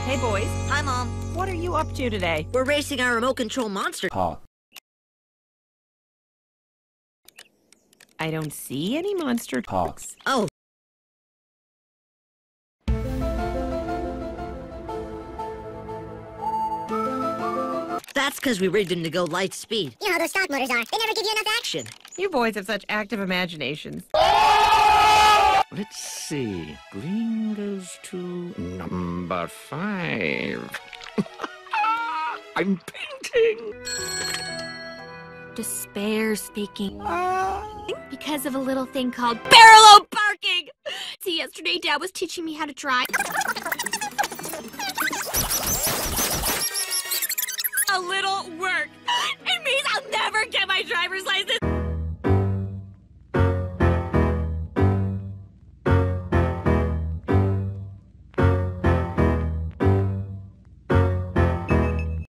Hey, boys. Hi, Mom. What are you up to today? We're racing our remote control monster. I don't see any monster talks. Oh. That's because we rigged him to go light speed. You know how those stock motors are. They never give you enough action. You boys have such active imaginations. Let's see. Green goes to number 5. I'm painting. Despair speaking. Because of a little thing called parallel parking. See, yesterday Dad was teaching me how to drive. A little work. It means I'll never get my driver's license